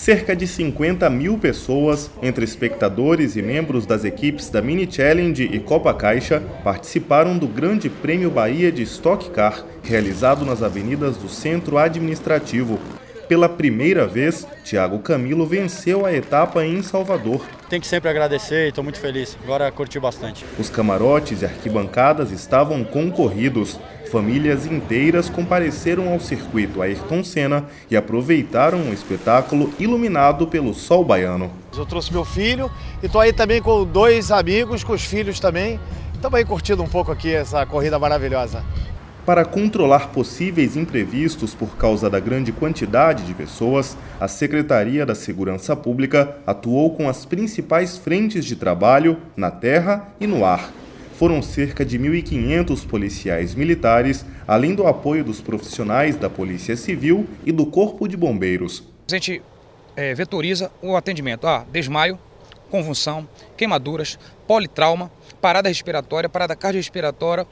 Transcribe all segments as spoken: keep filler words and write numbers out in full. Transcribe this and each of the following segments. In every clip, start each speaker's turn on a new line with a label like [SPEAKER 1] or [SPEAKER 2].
[SPEAKER 1] Cerca de cinquenta mil pessoas, entre espectadores e membros das equipes da Mini Challenge e Copa Caixa, participaram do Grande Prêmio Bahia de Stock Car, realizado nas avenidas do Centro Administrativo. Pela primeira vez, Thiago Camilo venceu a etapa em Salvador.
[SPEAKER 2] Tem que sempre agradecer e estou muito feliz. Agora curti bastante.
[SPEAKER 1] Os camarotes e arquibancadas estavam concorridos. Famílias inteiras compareceram ao circuito Ayrton Senna e aproveitaram um espetáculo iluminado pelo sol baiano.
[SPEAKER 3] Eu trouxe meu filho e estou aí também com dois amigos, com os filhos também. Estamos aí curtindo um pouco aqui essa corrida maravilhosa.
[SPEAKER 1] Para controlar possíveis imprevistos por causa da grande quantidade de pessoas, a Secretaria da Segurança Pública atuou com as principais frentes de trabalho na terra e no ar. Foram cerca de mil e quinhentos policiais militares, além do apoio dos profissionais da Polícia Civil e do Corpo de Bombeiros.
[SPEAKER 4] A gente é, vetoriza o atendimento a desmaio, convulsão, queimaduras, politrauma, parada respiratória, parada cardiorrespiratória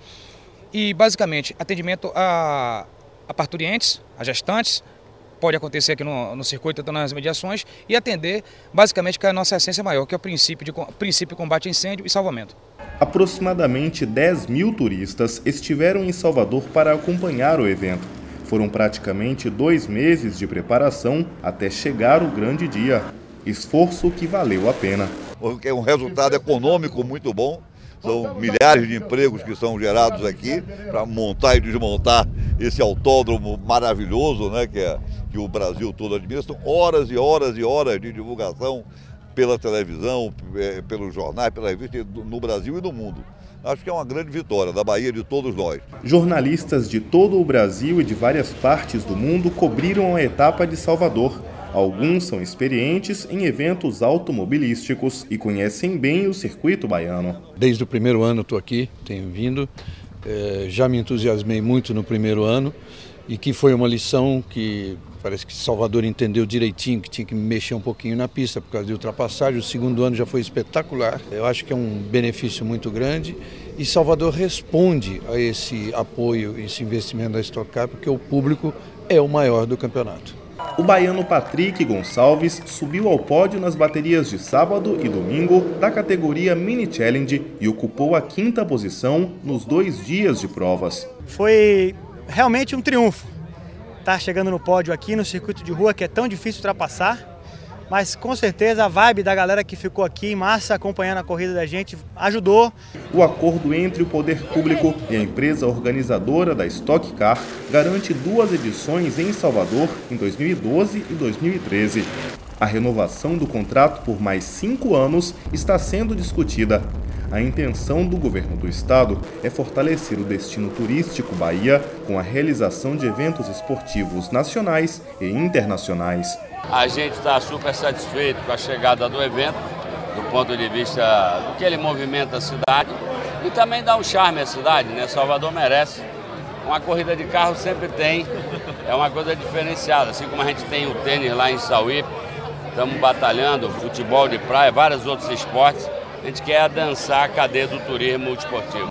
[SPEAKER 4] e, basicamente, atendimento a, a parturientes, a gestantes, pode acontecer aqui no, no circuito, nas mediações, e atender, basicamente, que é a nossa essência maior, que é o princípio de princípio combate a incêndio e salvamento.
[SPEAKER 1] Aproximadamente dez mil turistas estiveram em Salvador para acompanhar o evento. Foram praticamente dois meses de preparação até chegar o grande dia. Esforço que valeu a pena.
[SPEAKER 5] É um resultado econômico muito bom. São milhares de empregos que são gerados aqui para montar e desmontar esse autódromo maravilhoso, né, que, é, que o Brasil todo admira. São horas e horas e horas de divulgação pela televisão, pelos jornais, pela revista no Brasil e no mundo. Acho que é uma grande vitória da Bahia, de todos nós.
[SPEAKER 1] Jornalistas de todo o Brasil e de várias partes do mundo cobriram a etapa de Salvador. Alguns são experientes em eventos automobilísticos e conhecem bem o circuito baiano.
[SPEAKER 6] Desde o primeiro ano estou aqui, tenho vindo, é, já me entusiasmei muito no primeiro ano e que foi uma lição que parece que Salvador entendeu direitinho, que tinha que mexer um pouquinho na pista por causa de ultrapassagem. O segundo ano já foi espetacular, eu acho que é um benefício muito grande e Salvador responde a esse apoio, esse investimento da Stock Car, porque o público é o maior do campeonato.
[SPEAKER 1] O baiano Patrick Gonçalves subiu ao pódio nas baterias de sábado e domingo da categoria Mini Challenge e ocupou a quinta posição nos dois dias de provas.
[SPEAKER 7] Foi realmente um triunfo estar chegando no pódio aqui no circuito de rua, que é tão difícil ultrapassar, mas com certeza a vibe da galera que ficou aqui em massa acompanhando a corrida da gente ajudou.
[SPEAKER 1] O acordo entre o poder público e a empresa organizadora da Stock Car garante duas edições em Salvador em dois mil e doze e dois mil e treze. A renovação do contrato por mais cinco anos está sendo discutida. A intenção do governo do estado é fortalecer o destino turístico Bahia com a realização de eventos esportivos nacionais e internacionais.
[SPEAKER 8] A gente está super satisfeito com a chegada do evento, do ponto de vista do que ele movimenta a cidade e também dá um charme à cidade, né? Salvador merece. Uma corrida de carro sempre tem, é uma coisa diferenciada, assim como a gente tem o tênis lá em Sauípe, estamos batalhando, futebol de praia, vários outros esportes, a gente quer dançar a cadeia do turismo esportivo.